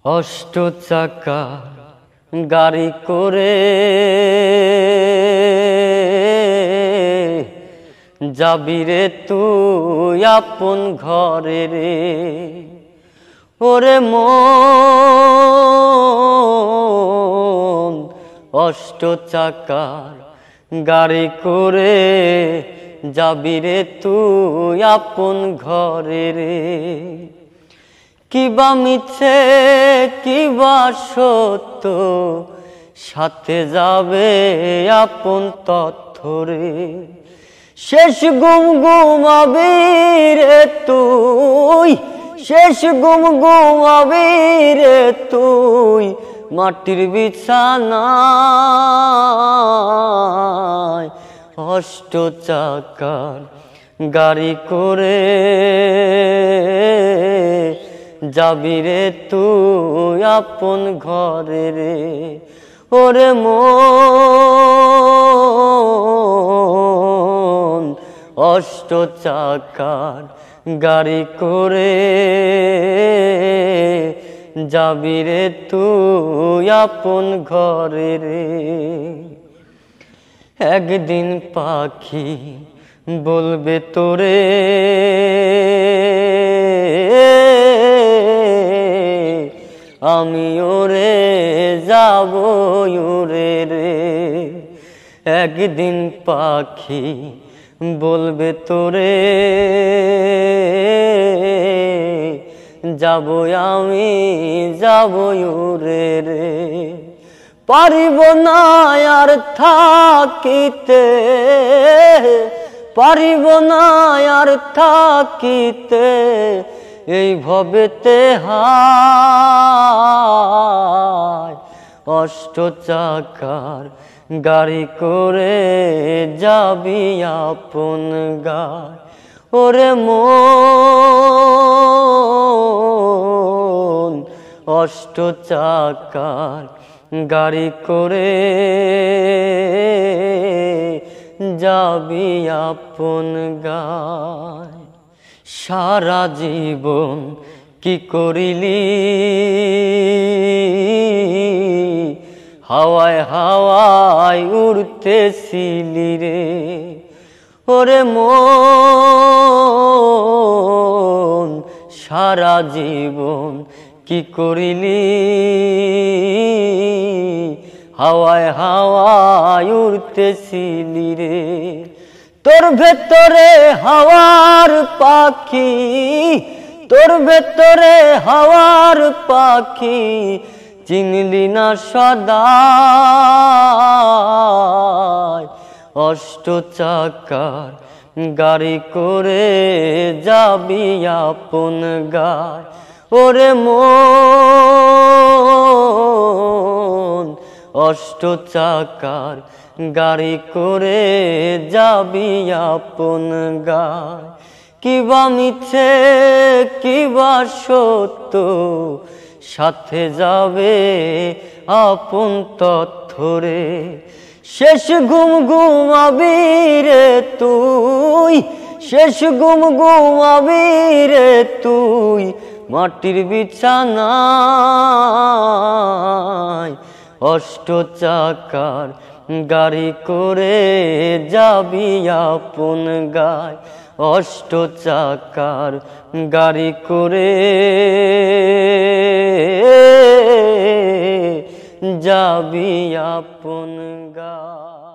অষ্ট চাকা গাড়ি করে যাবি রে তুই আপন ঘরে রে। ওরে মন অষ্ট চাকার গাড়ি করে যাবি রে তুই আপন ঘরে রে। কিবা মিছে কিবা সত্য সাথে যাবে আপন তথ্য রে। শেষ গুম গুমাবি রে তুই, শেষ গুম গুমাবি রে তুই মাটির বিছানায়। অষ্ট চাকার গাড়ি করে যাবি রে তুই আপন ঘরে রে। ওরে মন অষ্ট চাকার গাড়ি করে যাবি রে তুই আপন ঘরে রে। একদিন পাখি বলবে তোরে আমি ওরে যাব ওরে রে। একদিন পাখি বলবে তোরে যাব আমি যাব ওরে রে। পারিব না আর থাকিতে, পারিব না আর থাকিতে এই ভবেতে হায়। অষ্ট চাকার গাড়ি করে যাবি আপন গায়। ওরে মন অষ্ট চাকার গাড়ি করে যাবি আপন গায়। সারা জীবন কি করিলি হাওয়ায় হাওয়ায় উড়তেছিলি রে। ওরে মন সারা জীবন কি করিলি হাওয়ায় হাওয়ায় উড়তেছিলি রে। তোর ভেতরে হাওয়ার পাখি, তোর ভেতরে হাওয়ার পাখি চিনলি না সদাই। অষ্ট চাকার গাড়ি করে যাবি আপন গায়। ওরে মন অষ্ট চাকার গাড়ি করে যাবি আপন গায়। কিবা মিছে কিবা সত্য সাথে যাবে আপন তথ্য রে। শেষ গুম গুমাবি রে তুই, শেষ গুম গুমাবি রে তুই মাটির বিছানায়। অষ্ট চাকার গাড়ি করে যাবি আপন গায়। অষ্ট চাকার গাড়ি করে যাবি আপন গায়।